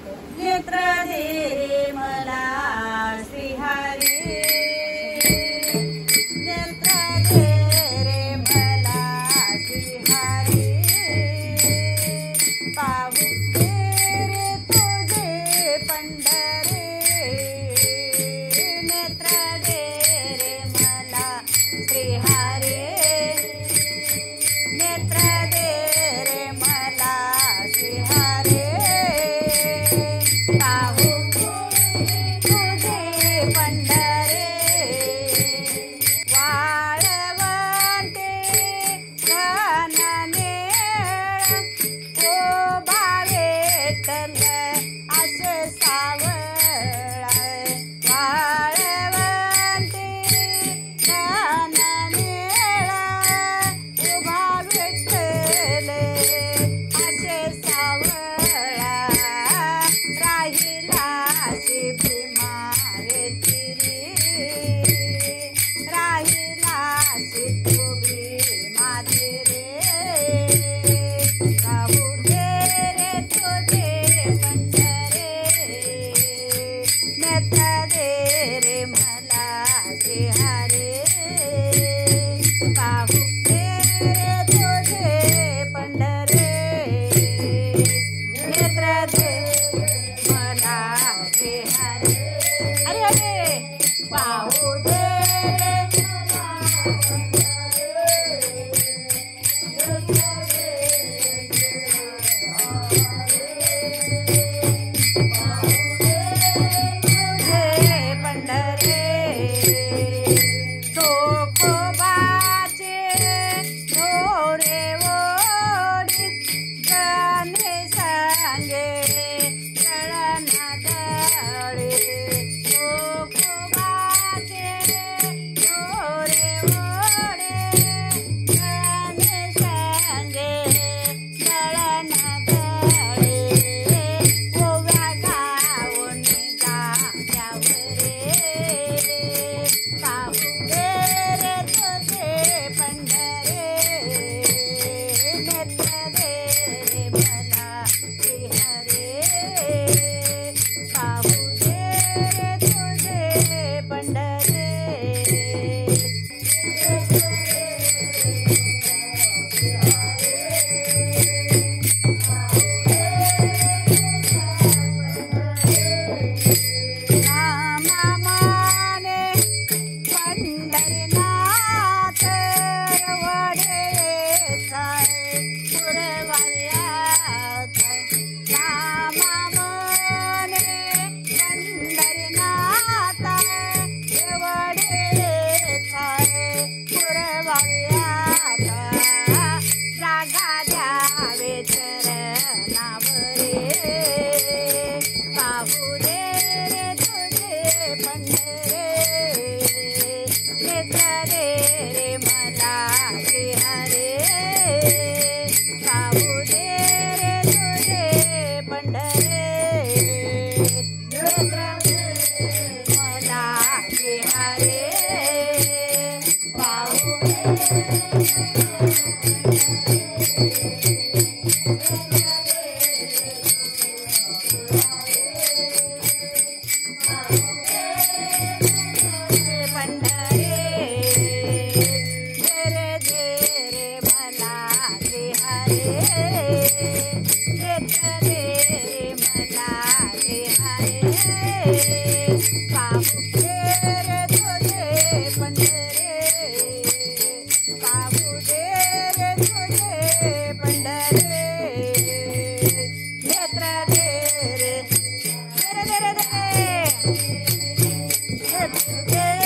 नेत्र दे रे मला श्रीहरी, नेत्र दे रे मला श्रीहरी, पाहू दे रे तुझे पंढरे, नेत्र दे रे मला श्रीहरी, नेत्र दे रे मला श्रीहरी, पाहू तुझे पंढरे, वाळवंटे घनाने ओ भावेटल असे सावळा, वाळवंटे घनाने उभा विठ्ठल असे सावळा, राहिला शिबी मारे तिरी, राहिला शितुबी माझे रे, राहू दे रे तुझे पंढरे, नेत्र दे रे मला श्रीहरी, पाहू दे रे तुझे पंढरे, नेत्र दे मला श्रीहरी, अरे अरे पाहू दे रे तुझे पंढरे, चोखोबाचे ढोरे ओढी गाणे सांगे गळना दळे, चोखोबाचे ढोरे ओढे गाणे सांगे गळना दळे, ओव्या गाऊन गात्यावरे, पाहू दे रे तुझे पंढरे, नेत्र दे रे मला श्रीहरी, पाहू दे रे तुझे पंढरे, रामामाने पंढरीनाथ वडे साय पुरवाव्यात, रामामाने पंढरीनाथ वडे साय पुरवाव्यात, जागा द्यावे चरणावरे, पाहू दे रे तुझे पंढरे, नेत्र दे रे मला श्रीहरी, पाहू दे रे तुझे पंढरे, नेत्र दे मला श्रीहरी, पाहू पंढरे, दे रे मला श्रीहरी, नेत्र दे रे मला श्रीहरी, पाहू दे रे तुझे पंढरे, पाहू दे रे तुझे पंढरे, नेत्र दे रे, दे रे दे रे दे, नेत्र दे